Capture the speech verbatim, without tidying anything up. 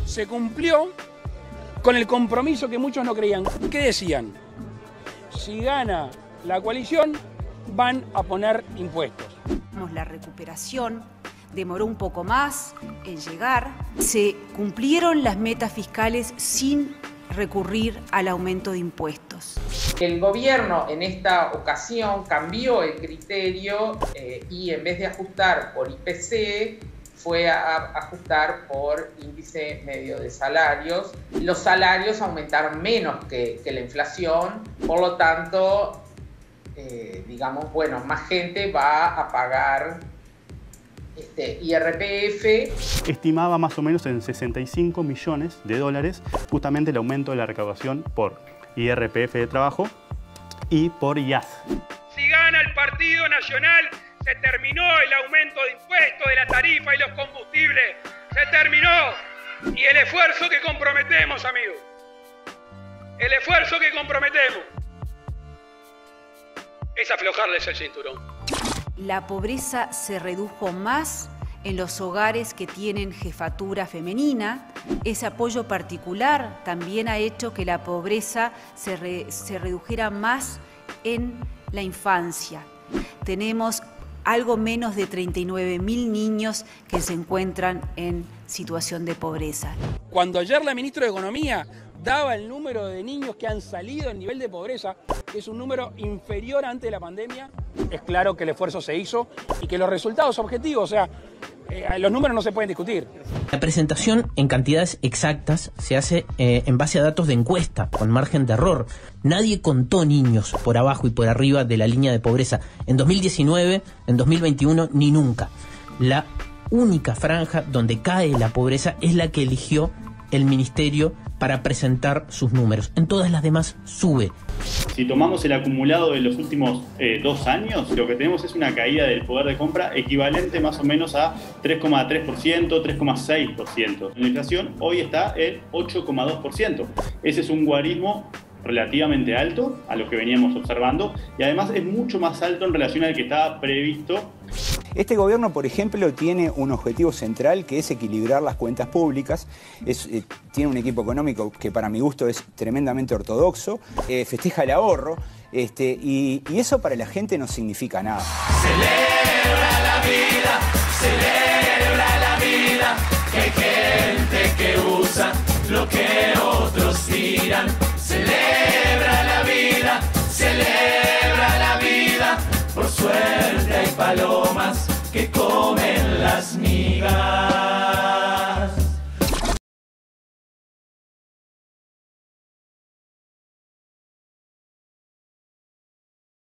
se cumplió con el compromiso que muchos no creían. ¿Qué decían? Si gana la coalición, van a poner impuestos. La recuperación demoró un poco más en llegar. Se cumplieron las metas fiscales sin recurrir al aumento de impuestos. El gobierno en esta ocasión cambió el criterio eh, y en vez de ajustar por I P C, fue a ajustar por índice medio de salarios. Los salarios aumentaron menos que, que la inflación, por lo tanto, eh, digamos, bueno, más gente va a pagar este, I R P F. Estimaba más o menos en sesenta y cinco millones de dólares justamente el aumento de la recaudación por I R P F de trabajo y por I A S. Si gana el Partido Nacional, se terminó el aumento de impuestos, de la tarifa y los combustibles. Se terminó. Y el esfuerzo que comprometemos, amigos. El esfuerzo que comprometemos es aflojarles el cinturón. La pobreza se redujo más en los hogares que tienen jefatura femenina. Ese apoyo particular también ha hecho que la pobreza se, re, se redujera más en la infancia. Tenemos algo menos de treinta y nueve mil niños que se encuentran en situación de pobreza. Cuando ayer la ministra de Economía daba el número de niños que han salido en nivel de pobreza, que es un número inferior antes de la pandemia, es claro que el esfuerzo se hizo y que los resultados objetivos, o sea, eh, los números no se pueden discutir. La presentación en cantidades exactas se hace eh, en base a datos de encuesta, con margen de error. Nadie contó niños por abajo y por arriba de la línea de pobreza en dos mil diecinueve, en dos mil veintiuno, ni nunca. La única franja donde cae la pobreza es la que eligió el ministerio para presentar sus números. En todas las demás sube. Si tomamos el acumulado de los últimos eh, dos años, lo que tenemos es una caída del poder de compra equivalente más o menos a tres coma tres por ciento, tres coma seis por ciento. La inflación hoy está en ocho coma dos por ciento. Ese es un guarismo relativamente alto a lo que veníamos observando y además es mucho más alto en relación al que estaba previsto. Este gobierno, por ejemplo, tiene un objetivo central que es equilibrar las cuentas públicas. Es, eh, tiene un equipo económico que para mi gusto es tremendamente ortodoxo, eh, festeja el ahorro este, y, y eso para la gente no significa nada. Celebra la vida, celebra la vida, que hay gente que usa lo que otros tiran. Celebra la vida, celebra la vida, por suerte hay palomas que comen las migas.